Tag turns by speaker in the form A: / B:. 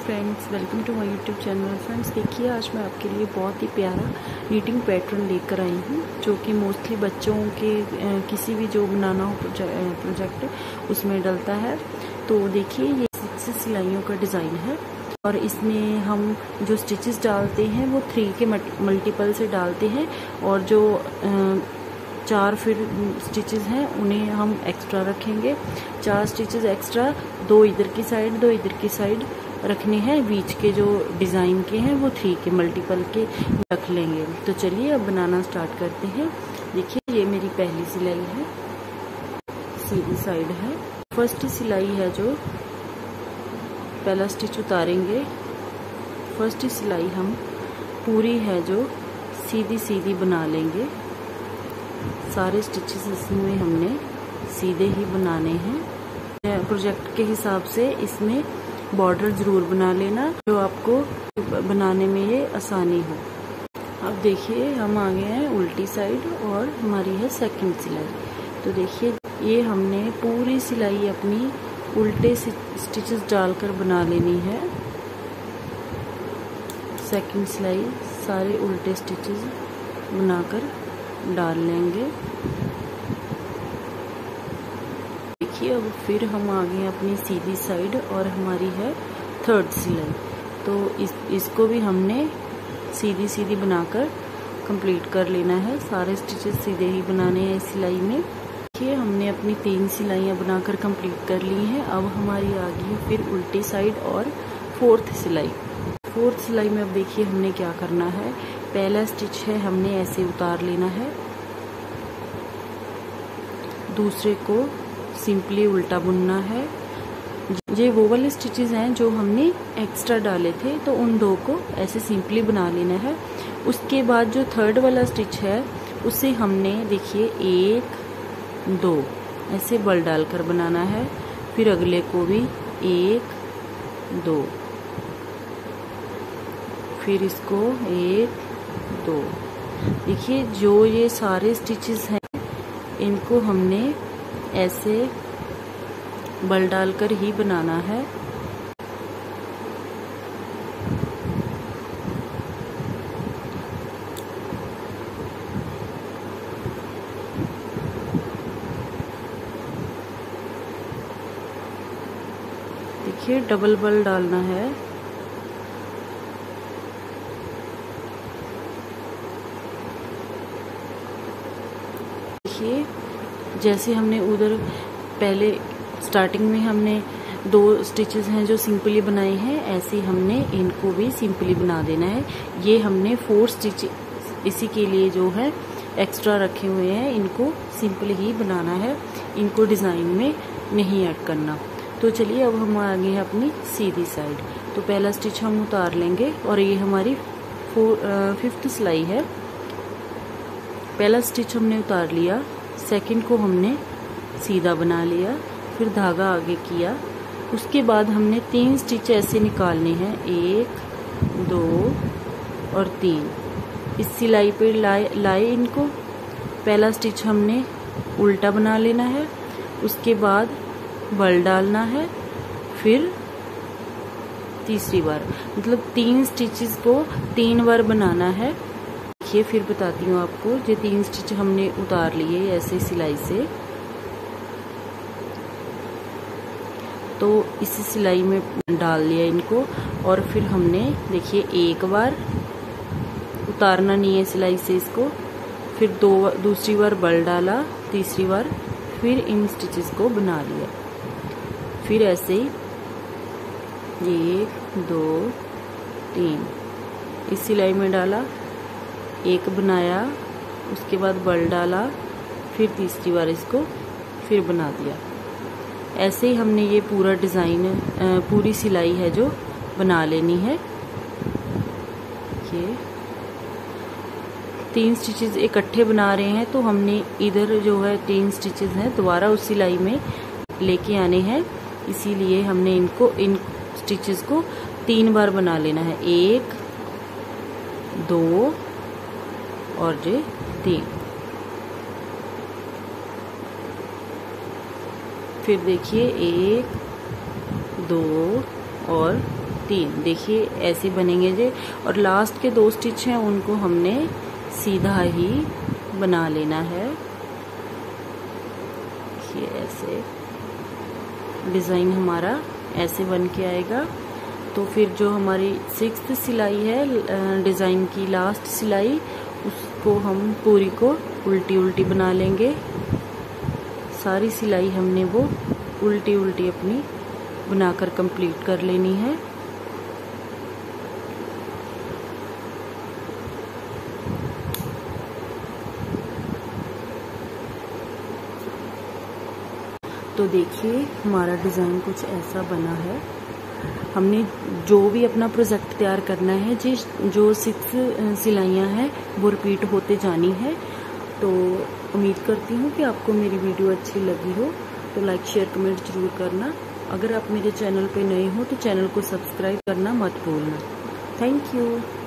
A: Friends, welcome to my YouTube channel. Friends देखिए, आज मैं आपके लिए बहुत ही प्यारा नीटिंग पैटर्न लेकर आई हूँ, जो कि मोस्टली बच्चों के किसी भी जो बनाना हो प्रोजेक्ट उसमें डलता है। तो देखिए, ये 6 सिलाइयों का डिज़ाइन है और इसमें हम जो स्टिचेस डालते हैं वो 3 के मल्टीपल से डालते हैं, और जो 4 फिर स्टिचेस हैं उन्हें हम एक्स्ट्रा रखेंगे। 4 स्टिचेस एक्स्ट्रा, 2 इधर की साइड 2 इधर की साइड रखने हैं। बीच के जो डिज़ाइन के हैं वो 3 के मल्टीपल के रख लेंगे। तो चलिए अब बनाना स्टार्ट करते हैं। देखिए, ये मेरी पहली सिलाई है, सीधी साइड है। फर्स्ट सिलाई है जो पहला स्टिच उतारेंगे, फर्स्ट सिलाई हम पूरी है जो सीधी सीधी बना लेंगे। सारे स्टिचेस इसमें हमने सीधे ही बनाने हैं। प्रोजेक्ट के हिसाब से इसमें बॉर्डर ज़रूर बना लेना, जो आपको बनाने में ये आसानी हो। अब देखिए, हम आ गए हैं उल्टी साइड और हमारी है सेकंड सिलाई। तो देखिए, ये हमने पूरी सिलाई अपनी उल्टे स्टिचेस डालकर बना लेनी है। सेकंड सिलाई सारे उल्टे स्टिचेस बनाकर डाल लेंगे। देखिए, अब फिर हम आ गए अपनी सीधी साइड और हमारी है थर्ड सिलाई। तो इसको भी हमने सीधी सीधी बनाकर कंप्लीट कर लेना है। सारे स्टिचेस सीधे ही बनाने हैं इस सिलाई में। देखिए, हमने अपनी 3 सिलाइयाँ बनाकर कंप्लीट कर ली हैं। अब हमारी आ गई है फिर उल्टी साइड और फोर्थ सिलाई। फोर्थ सिलाई में अब देखिए हमने क्या करना है। पहला स्टिच है हमने ऐसे उतार लेना है, दूसरे को सिंपली उल्टा बुनना है। ये वो वाले स्टिचेस हैं जो हमने एक्स्ट्रा डाले थे, तो उन 2 को ऐसे सिंपली बना लेना है। उसके बाद जो थर्ड वाला स्टिच है उसे हमने देखिए 1 2 ऐसे बल डालकर बनाना है। फिर अगले को भी 1 2, फिर इसको 1 2। देखिए, जो ये सारे स्टिचेस हैं इनको हमने ऐसे बल डालकर ही बनाना है। देखिए, डबल बल डालना है। देखिए, जैसे हमने उधर पहले स्टार्टिंग में हमने 2 स्टिचेस हैं जो सिंपली बनाए हैं, ऐसे हमने इनको भी सिंपली बना देना है। ये हमने 4 स्टिच इसी के लिए जो है एक्स्ट्रा रखे हुए हैं, इनको सिंपली ही बनाना है, इनको डिज़ाइन में नहीं ऐड करना। तो चलिए, अब हम आ गए हैं अपनी सीधी साइड। तो पहला स्टिच हम उतार लेंगे और ये हमारी 5th सिलाई है। पहला स्टिच हमने उतार लिया, सेकंड को हमने सीधा बना लिया, फिर धागा आगे किया। उसके बाद हमने 3 स्टिच ऐसे निकालने हैं, 1 2 और 3। इस सिलाई पे लाए इनको। पहला स्टिच हमने उल्टा बना लेना है, उसके बाद बल डालना है, फिर तीसरी बार, मतलब 3 स्टिचेस को 3 बार बनाना है। देखिए, फिर बताती हूँ आपको। ये 3 स्टिच हमने उतार लिए ऐसे सिलाई से, तो इस सिलाई में डाल लिया इनको। और फिर हमने देखिए एक बार उतारना नहीं है सिलाई से इसको, फिर दूसरी बार बल डाला, तीसरी बार फिर इन स्टिचेस को बना लिया। फिर ऐसे ही 1 2 3 इस सिलाई में डाला, एक बनाया, उसके बाद बल डाला, फिर तीसरी बार इसको फिर बना दिया। ऐसे ही हमने ये पूरा डिज़ाइन पूरी सिलाई है जो बना लेनी है। ये 3 स्टिचेस इकट्ठे बना रहे हैं, तो हमने इधर जो है 3 स्टिचेस हैं दोबारा उस सिलाई में लेके आने हैं, इसीलिए हमने इन स्टिचेस को 3 बार बना लेना है। 1 2 और ये 3। फिर देखिए 1 2 और 3, देखिए ऐसे बनेंगे जे। और लास्ट के 2 स्टिच हैं उनको हमने सीधा ही बना लेना है। ये ऐसे डिज़ाइन हमारा ऐसे बन के आएगा। तो फिर जो हमारी 6th सिलाई है डिज़ाइन की लास्ट सिलाई, उसको हम पूरी को उल्टी उल्टी बना लेंगे। सारी सिलाई हमने वो उल्टी उल्टी अपनी बनाकर कंप्लीट कर लेनी है। तो देखिए हमारा डिज़ाइन कुछ ऐसा बना है। हमने जो भी अपना प्रोजेक्ट तैयार करना है जो 6 सिलाइयाँ हैं वो रिपीट होते जानी है। तो उम्मीद करती हूँ कि आपको मेरी वीडियो अच्छी लगी हो, तो लाइक शेयर कमेंट जरूर करना। अगर आप मेरे चैनल पे नए हो तो चैनल को सब्सक्राइब करना मत भूलना। Thank you.